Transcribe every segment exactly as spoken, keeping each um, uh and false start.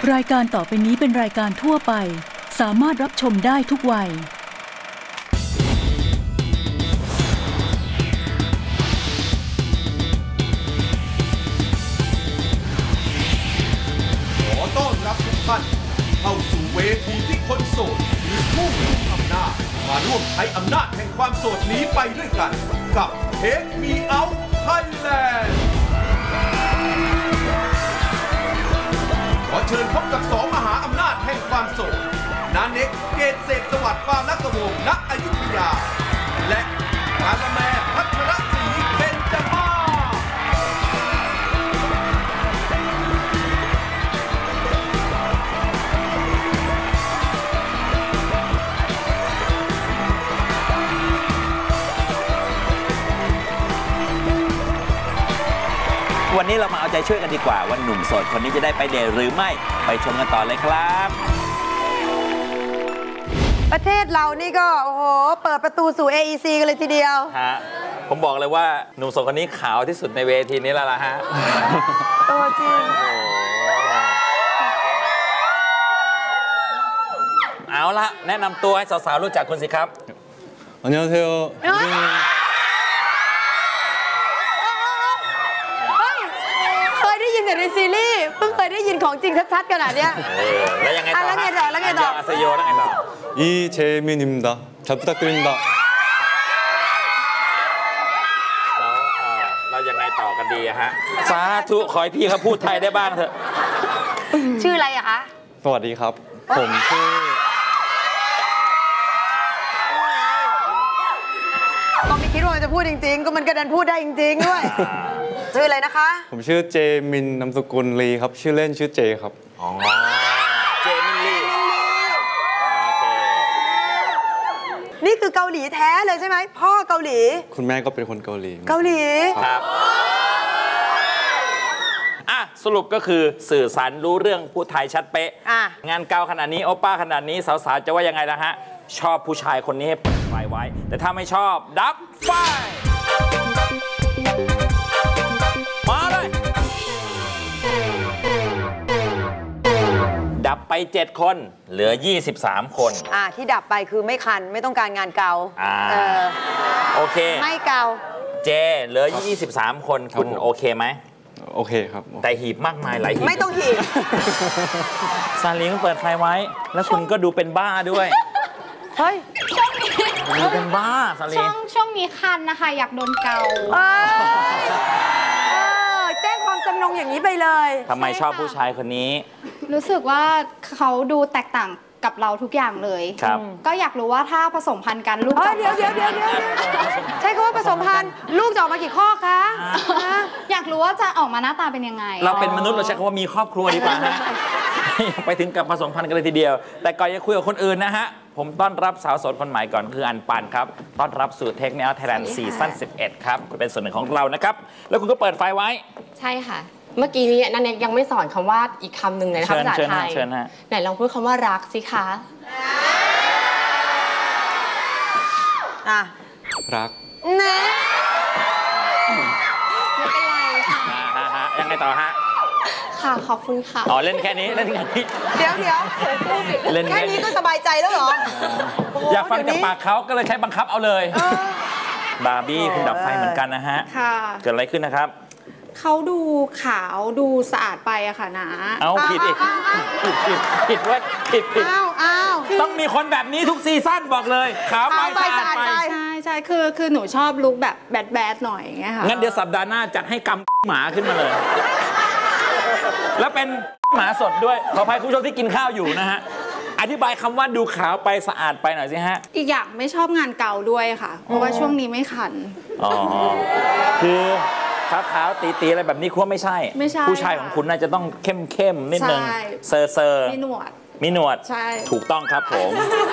รายการต่อไปนี้เป็นรายการทั่วไปสามารถรับชมได้ทุกวัยขอต้อนรับทุกท่านเข้าสู่เวทีที่คนโสดหรือผู้มีอำนาจมาร่วมใช้อำนาจแห่งความโสดนี้ไปด้วยกันกับ Take Me Out Thailand ขอเชิญพบกับสองมหาอำนาจแห่งความโสดนาเน็กเกตเศษสวัสดิ์ปาลักวงศ์ณอยุธยาและกาละแมพัชรศรีเบญจมาศวันนี้เรามาเอาใจช่วยกันดีกว่าว่าหนุ่มโสดคนนี้จะได้ไปเดทหรือไม่ไปชมกันต่อเลยครับประเทศเรานี่ก็โอ้โหเปิดประตูสู่ เอ อี ซี กันเลยทีเดียวฮะผมบอกเลยว่าหนุ่มโสดคนนี้ขาวที่สุดในเวทีนี้แล้วล่ะฮะตัวจริงเอาละแนะนำตัวให้สาวๆรู้จักคุณสิครับอันยองเซโอเคยได้ยินแต่ในซีรีส์เพิ่งเคยได้ยินของจริงชัดๆขนาดเนี้ยแล้วยังไงต่อแล้วไงต่อแล้วไงต่ออาเซโยแล้วไงต่อ 이재민입니다. 잘 부탁드립니다. แล้วเรายังไงต่อกันดีฮะสาธุขอให้พี่เขาพูดไทยได้บ้างเถอะชื่ออะไรอะคะสวัสดีครับผมชื่อก็ไม่คิดว่ามันจะพูดจริงๆก็มันกระดันพูดได้จริงๆด้วยชื่ออะไรนะคะผมชื่อเจมินนามสกุลลีครับชื่อเล่นชื่อเจครับอ๋อเจมินลีนี่คือเกาหลีแท้เลยใช่ไหมพ่อเกาหลีคุณแม่ก็เป็นคนเกาหลีเกาหลีครับอ่ะสรุปก็คือสื่อสารรู้เรื่องพูดไทยชัดเป๊ะงานเกาขนาดนี้โอป้าขนาดนี้สาวๆจะว่ายังไงล่ะฮะชอบผู้ชายคนนี้ให้เปิดไฟไว้แต่ถ้าไม่ชอบดับไฟมาเลยดับไปเจ็ดคนเหลือยี่สิบสามคนอ่าที่ดับไปคือไม่คันไม่ต้องการงานเกาอ่าโอเคไม่เกาเจเหลือยี่สิบสามคนคุณโอเคไหมโอเคครับแต่หีบมากมายหลายหีบไม่ต้องหีบซาลีก็เปิดไฟไว้แล้วคุณก็ดูเป็นบ้าด้วยเฮ้ยดูเป็นบ้าซาลีช่วงช่วงนี้คันนะคะอยากโดนเกาแจ้งความจำนงอย่างนี้ไปเลยทำไมชอบผู้ชายคนนี้รู้สึกว่าเขาดูแตกต่างกับเราทุกอย่างเลยครับก็อยากรู้ว่าถ้าผสมพันธุ์กันลูกเดี๋ยวเดี๋ยวเดี๋ยวเดี๋ยวใช่คำว่าผสมพันธุ์ลูกจะออกมากี่ข้อคะอยากรู้ว่าจะออกมาหน้าตาเป็นยังไงเราเป็นมนุษย์เราใช้คำว่ามีครอบครัวดีกว่าฮะไปถึงกับผสมพันธุ์กันเลยทีเดียวแต่ก่อนจะคุยกับคนอื่นนะฮะผมต้อนรับสาวโสดคนใหม่ก่อนคืออันปันครับต้อนรับสู่เทคเนียลไทยแลนด์ซีซั่นสิบเอ็ดครับคุณเป็นส่วนหนึ่งของเรานะครับแล้วคุณก็เปิดไฟไว้ใช่ค่ะเมื่อกี้นี้นันเน็กยังไม่สอนคำว่าอีกคำหนึ่งเลยนะคะภาษาไทยไหนลองพูดคำว่ารักสิคะอ่ะรักนะไม่เป็นไรค่ะยังไงต่อฮะค่ะขอบคุณค่ะอ๋อเล่นแค่นี้เล่นแค่นี้เดี๋ยวเดี๋ยวแค่นี้ก็สบายใจแล้วเหรออยากฟังจากปากเขาก็เลยใช้บังคับเอาเลยบาร์บี้คุณดับไฟเหมือนกันนะฮะเกิดอะไรขึ้นนะครับเขาดูขาวดูสะอาดไปอะค่ะนะเอาผิดอีกผิดผิดผิดว่าผิดผิดอ้าวอ้าวต้องมีคนแบบนี้ทุกซีซั่นบอกเลยขาวไปสะอาดไปใช่ใช่คือคือหนูชอบลุคแบบแบดแบดหน่อยอย่างเงี้ยค่ะงั้นเดี๋ยวสัปดาห์หน้าจัดให้กำหมาขึ้นมาเลยแล้วเป็นหมาสดด้วยขออภัยคุณผู้ชมที่กินข้าวอยู่นะฮะอธิบายคำว่าดูขาวไปสะอาดไปหน่อยสิฮะอีกอย่างไม่ชอบงานเก่าด้วยค่ะเพราะว่าช่วงนี้ไม่คันอ๋อคือขาวๆตีๆอะไรแบบนี้คุณว่าไม่ใช่ไม่ใช่ผู้ชายของคุณน่าจะต้องเข้มๆนิดนึงเซอร์เซอร์มีหนวดมีหนวดใช่ถูกต้องครับผม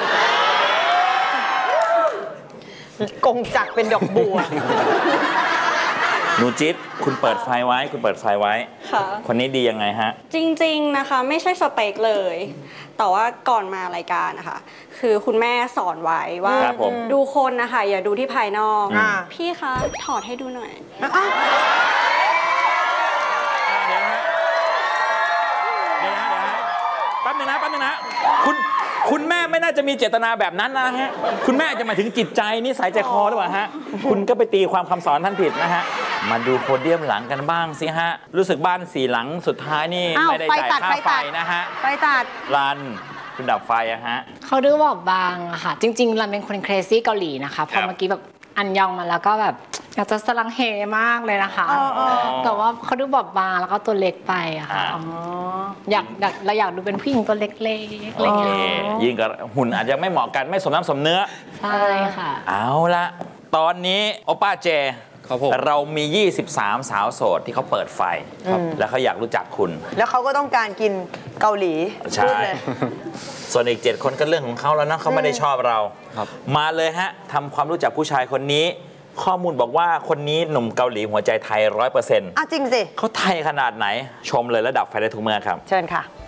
กงจักเป็นดอกบัวหนูจิ๊ดคุณเปิดไฟไว้คุณเปิดไฟไว้ค่ะคนนี้ดียังไงฮะจริงๆนะคะไม่ใช่สเปคเลยแต่ว่าก่อนมารายการนะคะคือคุณแม่สอนไว้ว่าดูคนนะคะอย่าดูที่ภายนอกพี่คะถอดให้ดูหน่อยเดี๋ยวฮะเดี๋ยวฮะแป๊บนึงนะแป๊บนึงนะคุณคุณแม่ไม่น่าจะมีเจตนาแบบนั้นนะฮะคุณแม่จะมาถึงจิตใจนิสัยใจคอหรือเปล่าฮะคุณก็ไปตีความคำสอนท่านผิดนะฮะมาดูโพเดียมหลังกันบ้างสิฮะรู้สึกบ้านสี่หลังสุดท้ายนี่ไม่ได้จ่ายค่าไฟนะฮะไฟตัดรันคุณดับไฟอะฮะเขาดูบอบบางอะค่ะจริงๆรันเป็นคนเครซี่เกาหลีนะคะพอเมื่อกี้แบบอันยองมาแล้วก็แบบอยากจะสลังเฮมากเลยนะคะแต่ว่าเขาดูบอบบางแล้วก็ตัวเล็กไปอะค่ะอยากอยากเราอยากดูเป็นผู้หญิงตัวเล็กๆอะไรเงี้ยยิ่งกับหุ่นอาจจะไม่เหมาะกันไม่สมน้ำสมเนื้อใช่ค่ะเอาละตอนนี้โอป้าเจเรามียี่สิบสามสาวโสดที่เขาเปิดไฟแล้วเขาอยากรู้จักคุณแล้วเขาก็ต้องการกินเกาหลีใช่ส่วนอีกเจ็ดคนก็เรื่องของเขาแล้วนะเขาไม่ได้ชอบเรามาเลยฮะทำความรู้จักผู้ชายคนนี้ข้อมูลบอกว่าคนนี้หนุ่มเกาหลีหัวใจไทยร้อยเปอร์เซ็นต์อ่ะจริงสิเขาไทยขนาดไหนชมเลยระดับไฟได้ทุกเมื่อครับเชิญค่ะ